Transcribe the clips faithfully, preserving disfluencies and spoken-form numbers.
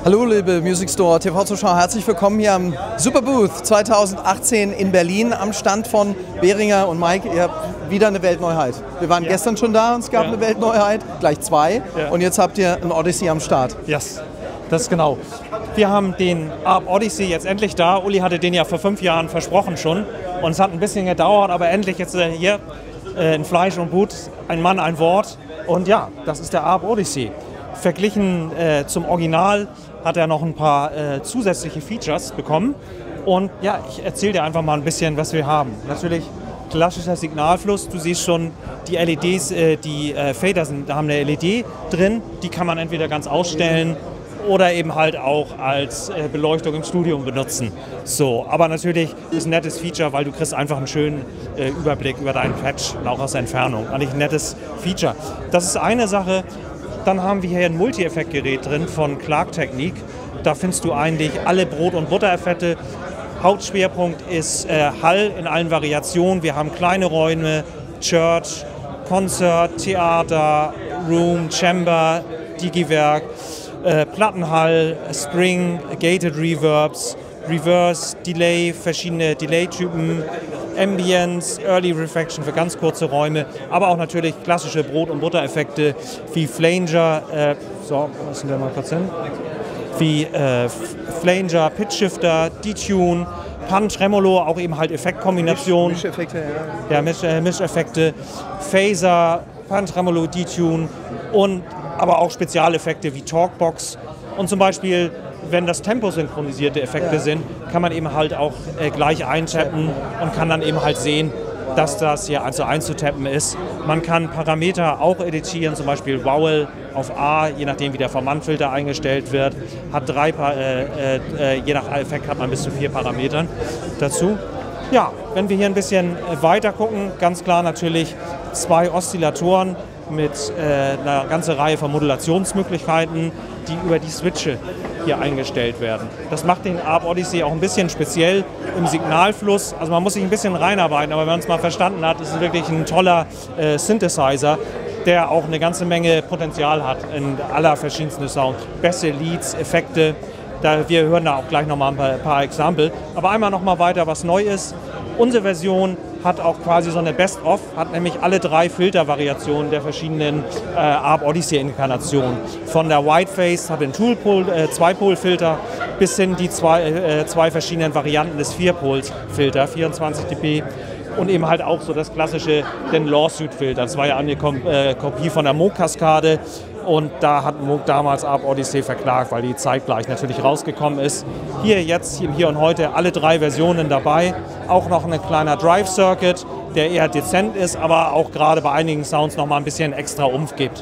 Hallo liebe Music Store T V-Zuschauer, herzlich willkommen hier am Superbooth zweitausendachtzehn in Berlin am Stand von Behringer und Mike. Ihr habt wieder eine Weltneuheit. Wir waren ja. gestern schon da und es gab ja. eine Weltneuheit, gleich zwei. Ja. Und jetzt habt ihr ein Odyssey am Start. Yes, das ist genau. Wir haben den A R B Odyssey jetzt endlich da. Uli hatte den ja vor fünf Jahren versprochen schon. Und es hat ein bisschen gedauert, aber endlich jetzt äh, hier äh, in Fleisch und Blut, ein Mann, ein Wort. Und ja, das ist der A R B Odyssey. Verglichen äh, zum Original hat er noch ein paar äh, zusätzliche Features bekommen. Und ja, ich erzähle dir einfach mal ein bisschen, was wir haben. Natürlich klassischer Signalfluss. Du siehst schon, die L E Ds, äh, die äh, Fader sind, da haben eine L E D drin. Die kann man entweder ganz ausstellen oder eben halt auch als äh, Beleuchtung im Studio benutzen. So, aber natürlich ist ein nettes Feature, weil du kriegst einfach einen schönen äh, Überblick über deinen Patch und auch aus der Entfernung. Eigentlich ein nettes Feature. Das ist eine Sache. Dann haben wir hier ein Multi-Effekt-Gerät drin von Clark Technique. Da findest du eigentlich alle Brot- und Butter-Effekte. Hauptschwerpunkt ist äh, Hall in allen Variationen. Wir haben kleine Räume, Church, Konzert, Theater, Room, Chamber, Digiwerk, äh, Plattenhall, Spring, Gated Reverbs, Reverse, Delay, verschiedene Delay-Typen, Ambience, Early Refraction für ganz kurze Räume, aber auch natürlich klassische Brot- und Butter-Effekte wie Flanger, äh, so, was sind wir mal kurz hin? Wie äh, Flanger, Pitch Shifter, Detune, Pan, Tremolo, auch eben halt Effektkombinationen. Misch, Mischeffekte, ja. Ja, Misch, äh, Mischeffekte, Phaser, Pan, Tremolo, Detune und aber auch Spezialeffekte wie Talkbox und zum Beispiel, wenn das Tempo synchronisierte Effekte ja. sind, kann man eben halt auch äh, gleich eintappen und kann dann eben halt sehen, dass das hier also einzutappen ist. Man kann Parameter auch editieren, zum Beispiel Vowel auf A, je nachdem wie der Formant-Filter eingestellt wird, hat drei, äh, äh, je nach Effekt hat man bis zu vier Parametern dazu. Ja, wenn wir hier ein bisschen weiter gucken, ganz klar natürlich zwei Oszillatoren mit äh, einer ganzen Reihe von Modulationsmöglichkeiten, die über die Switche hier eingestellt werden. Das macht den A R B Odyssey auch ein bisschen speziell im Signalfluss. Also man muss sich ein bisschen reinarbeiten, aber wenn man es mal verstanden hat, ist es wirklich ein toller äh, Synthesizer, der auch eine ganze Menge Potenzial hat in aller verschiedensten Sounds. Bässe, Leads, Effekte. Da, wir hören da auch gleich nochmal ein paar, ein paar Exempel. Aber einmal nochmal weiter, was neu ist. Unsere Version hat auch quasi so eine Best-of, hat nämlich alle drei Filtervariationen der verschiedenen äh, A R B Odyssey-Inkarnationen. Von der Whiteface, hat den Tool-Pol, äh, Zwei-Pol-Filter, bis hin die zwei, äh, zwei verschiedenen Varianten des Vier-Pols-Filter, vierundzwanzig dB. Und eben halt auch so das klassische, den Lawsuit-Filter. Das war ja eine Kom äh, Kopie von der Moog-Kaskade. Und da hat Moog damals A R B Odyssey verklagt, weil die zeitgleich natürlich rausgekommen ist. Hier jetzt, im Hier und Heute, alle drei Versionen dabei. Auch noch ein kleiner Drive Circuit, der eher dezent ist, aber auch gerade bei einigen Sounds noch mal ein bisschen extra Umf gibt.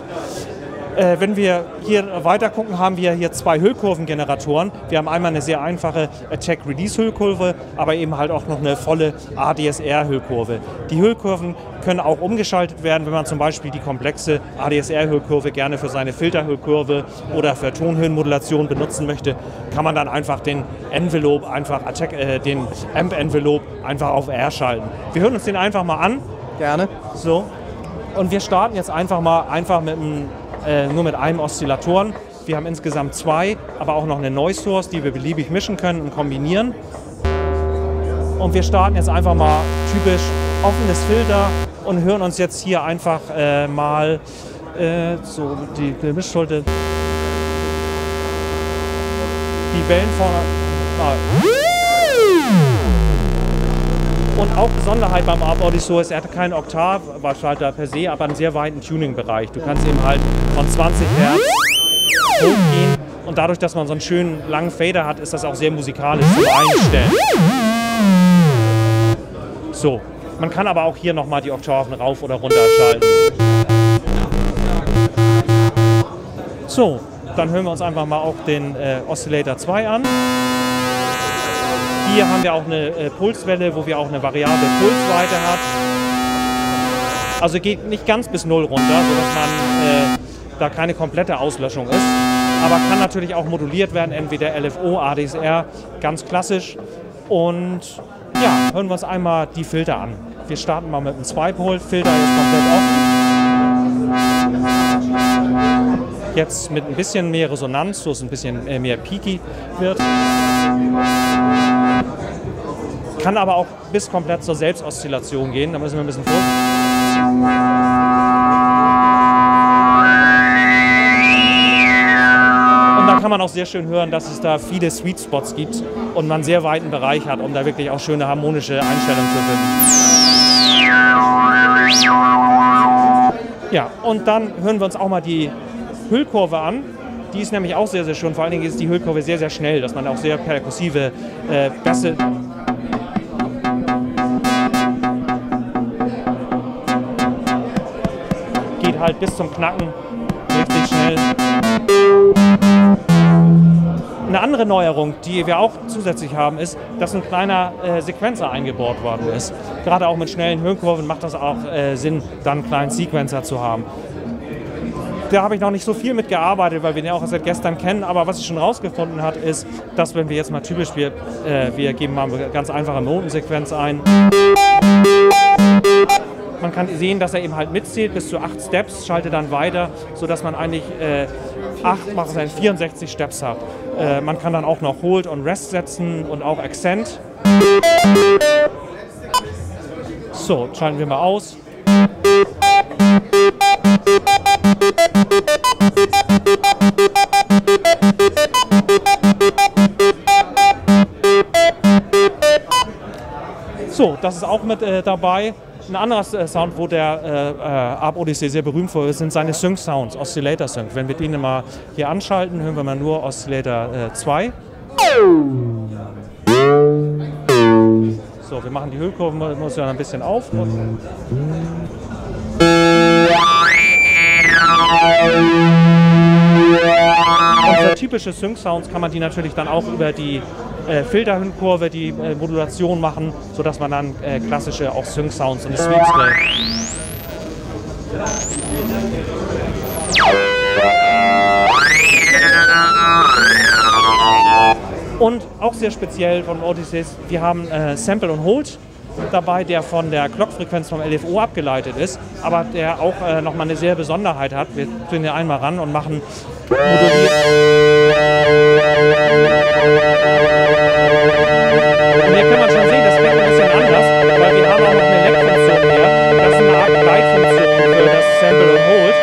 Äh, wenn wir hier weiter gucken, haben wir hier zwei Hüllkurvengeneratoren. Wir haben einmal eine sehr einfache Attack-Release-Hüllkurve, aber eben halt auch noch eine volle A D S R-Hüllkurve. Die Hüllkurven können auch umgeschaltet werden, wenn man zum Beispiel die komplexe A D S R-Hüllkurve gerne für seine Filterhüllkurve oder für Tonhöhenmodulation benutzen möchte, kann man dann einfach den Envelope, einfach Attack, äh, den Amp-Envelope einfach auf R schalten. Wir hören uns den einfach mal an. Gerne. So. Und wir starten jetzt einfach mal einfach mit einem Äh, nur mit einem Oszillatoren. Wir haben insgesamt zwei, aber auch noch eine Noise Source, die wir beliebig mischen können und kombinieren. Und wir starten jetzt einfach mal typisch offenes Filter und hören uns jetzt hier einfach äh, mal äh, so die, die Mischschulte, die Wellen vorne. Ah. Und auch Besonderheit beim A R B Odyssey ist, er hat keinen Oktavschalter per se, aber einen sehr weiten Tuning-Bereich. Du kannst eben halt von zwanzig Hertz hochgehen und dadurch, dass man so einen schönen langen Fader hat, ist das auch sehr musikalisch zum Einstellen. So, man kann aber auch hier nochmal die Oktaven rauf oder runter schalten. So, dann hören wir uns einfach mal auch den äh, Oscillator zwei an. Hier haben wir auch eine äh, Pulswelle, wo wir auch eine variable Pulsweite hat. Also geht nicht ganz bis null runter, sodass man äh, da keine komplette Auslöschung ist. Aber kann natürlich auch moduliert werden, entweder L F O, A D S R, ganz klassisch. Und ja, hören wir uns einmal die Filter an. Wir starten mal mit einem Zwei-Pol-Filter, ist komplett offen. jetzt mit ein bisschen mehr Resonanz, so es ein bisschen äh, mehr peaky wird. Kann aber auch bis komplett zur Selbstoszillation gehen, da müssen wir ein bisschen vorsichtig. Und da kann man auch sehr schön hören, dass es da viele Sweet Spots gibt und man einen sehr weiten Bereich hat, um da wirklich auch schöne harmonische Einstellungen zu finden. Ja, und dann hören wir uns auch mal die Hüllkurve an. Die ist nämlich auch sehr, sehr schön. Vor allen Dingen ist die Hüllkurve sehr, sehr schnell, dass man auch sehr perkussive äh, Bässe. Geht halt bis zum Knacken richtig schnell. Eine andere Neuerung, die wir auch zusätzlich haben, ist, dass ein kleiner äh, Sequencer eingebaut worden ist. Gerade auch mit schnellen Höhenkurven macht das auch äh, Sinn, dann einen kleinen Sequencer zu haben. Da habe ich noch nicht so viel mit gearbeitet, weil wir den auch seit gestern kennen. Aber was ich schon rausgefunden habe, ist, dass wenn wir jetzt mal typisch, wir, äh, wir geben mal eine ganz einfache Notensequenz ein. Man kann sehen, dass er eben halt mitzählt bis zu acht Steps, schaltet dann weiter, sodass man eigentlich äh, acht, macht es vierundsechzig Steps hat. Äh, man kann dann auch noch Hold und Rest setzen und auch Accent. So, schalten wir mal aus. So, das ist auch mit äh, dabei. Ein anderer äh, Sound, wo der äh, äh, Arp Odyssey sehr berühmt für ist, sind seine Sync-Sounds, Oscillator Sync. Wenn wir den mal hier anschalten, hören wir mal nur Oscillator äh, zwei. So, wir machen die Hüllkurven, muss ja ein bisschen auf. Und für typische Sync-Sounds kann man die natürlich dann auch über die äh, Filterhüllkurve, die äh, Modulation machen, sodass man dann äh, klassische auch Sync-Sounds und Sweeps kriegt. Und auch sehr speziell von Odysseys, wir haben äh, Sample und Hold dabei, der von der Clock-Frequenz vom L F O abgeleitet ist, aber der auch äh, nochmal eine sehr Besonderheit hat. Wir tun hier einmal ran und machen moduliert. Und hier kann man schon sehen, das klingt ein bisschen anders, weil wir haben auch noch eine Leck-Funktion hier. Das ist eine Art Leitfunktion für das Sample und Hold.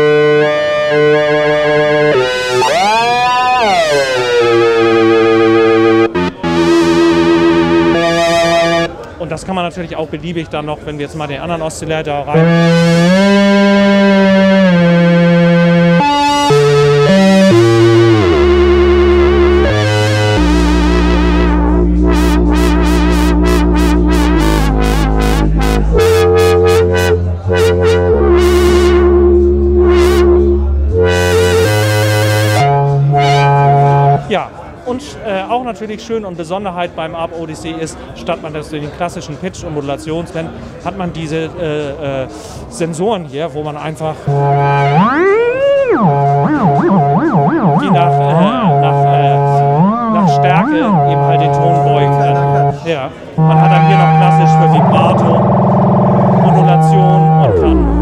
Und das kann man natürlich auch beliebig dann noch, wenn wir jetzt mal den anderen Oszillator rein. Ja. Und äh, auch natürlich schön und Besonderheit beim Arp Odyssey ist, statt man das den klassischen Pitch- und Modulations nennt, hat man diese äh, äh, Sensoren hier, wo man einfach die nach, äh, nach, äh, nach Stärke eben halt den Ton beugen kann. Ja. Man hat dann hier noch klassisch für Vibrato, Modulation und kann.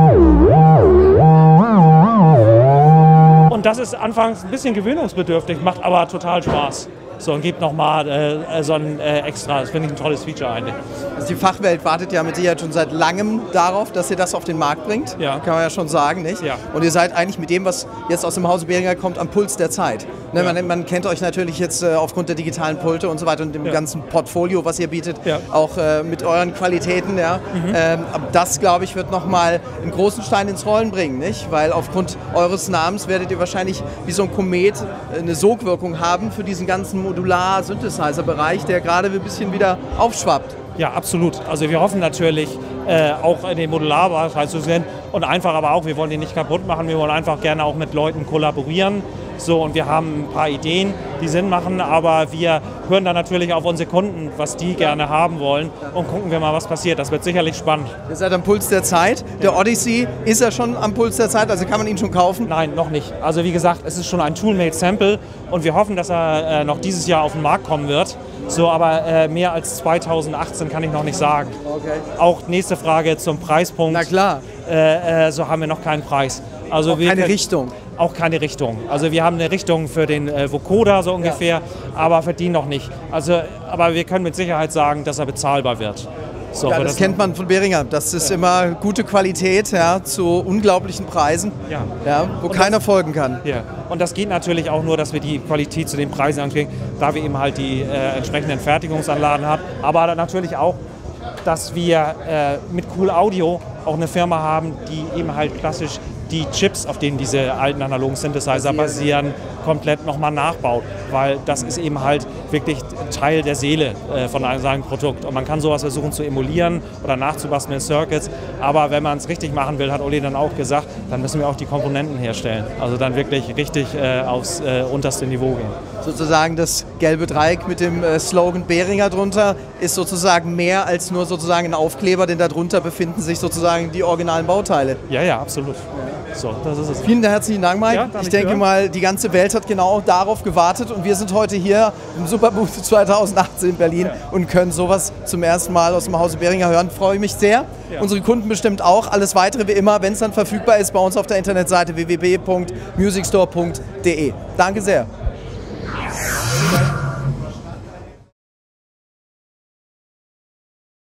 Und das ist anfangs ein bisschen gewöhnungsbedürftig, macht aber total Spaß. So, und gibt nochmal äh, so ein äh, extra, das finde ich ein tolles Feature eigentlich. Also die Fachwelt wartet ja mit Sicherheit schon seit langem darauf, dass ihr das auf den Markt bringt. Ja. Kann man ja schon sagen, nicht? Ja. Und ihr seid eigentlich mit dem, was jetzt aus dem Hause Behringer kommt, am Puls der Zeit. Ne, ja. man, man kennt euch natürlich jetzt äh, aufgrund der digitalen Pulte und so weiter und dem ja. ganzen Portfolio, was ihr bietet, ja. auch äh, mit euren Qualitäten. Ja. Mhm. Ähm, aber das, glaube ich, wird nochmal einen großen Stein ins Rollen bringen, nicht? Weil aufgrund eures Namens werdet ihr wahrscheinlich wie so ein Komet eine Sogwirkung haben für diesen ganzen Modular-Synthesizer-Bereich, der gerade ein bisschen wieder aufschwappt. Ja, absolut. Also wir hoffen natürlich äh, auch in den Modularbereich zu sehen und einfach aber auch, wir wollen den nicht kaputt machen, wir wollen einfach gerne auch mit Leuten kollaborieren. So, und wir haben ein paar Ideen, die Sinn machen, aber wir hören dann natürlich auf unsere Kunden, was die gerne haben wollen und gucken wir mal, was passiert. Das wird sicherlich spannend. Ihr seid am Puls der Zeit. Der Odyssey, ist er schon am Puls der Zeit? Also kann man ihn schon kaufen? Nein, noch nicht. Also wie gesagt, es ist schon ein Tool-Made-Sample und wir hoffen, dass er äh, noch dieses Jahr auf den Markt kommen wird. So, aber äh, mehr als zweitausendachtzehn kann ich noch nicht sagen. Okay. Auch nächste Frage zum Preispunkt. Na klar. Äh, äh, so haben wir noch keinen Preis. Also auch wir keine Richtung. auch keine Richtung. Also wir haben eine Richtung für den äh, Vocoder so ungefähr, ja. aber für die noch nicht. Also, aber wir können mit Sicherheit sagen, dass er bezahlbar wird. So, ja, das, das kennt man von Behringer. Das ist ja. immer gute Qualität, ja, zu unglaublichen Preisen, ja. Ja, wo und keiner das, folgen kann. Ja. Und das geht natürlich auch nur, dass wir die Qualität zu den Preisen ankriegen, da wir eben halt die äh, entsprechenden Fertigungsanlagen haben. Aber natürlich auch, dass wir äh, mit Cool Audio auch eine Firma haben, die eben halt klassisch die Chips, auf denen diese alten analogen Synthesizer basieren, komplett nochmal nachbaut, weil das ist eben halt wirklich Teil der Seele äh, von einem solchen Produkt. Und man kann sowas versuchen zu emulieren oder nachzubasteln in Circuits, aber wenn man es richtig machen will, hat Uli dann auch gesagt, dann müssen wir auch die Komponenten herstellen. Also dann wirklich richtig äh, aufs äh, unterste Niveau gehen. Sozusagen das gelbe Dreieck mit dem äh, Slogan Behringer drunter ist sozusagen mehr als nur sozusagen ein Aufkleber, denn darunter befinden sich sozusagen die originalen Bauteile. Ja, ja, absolut. So, das ist es. Vielen herzlichen Dank, Mike. Ja, ich denke hören. mal, die ganze Welt hat genau darauf gewartet und wir sind heute hier im Superbooth zweitausendachtzehn in Berlin ja. und können sowas zum ersten Mal aus dem Hause Behringer hören. Freue mich sehr. Ja. Unsere Kunden bestimmt auch. Alles Weitere wie immer, wenn es dann verfügbar ist, bei uns auf der Internetseite w w w punkt musicstore punkt de. Danke sehr.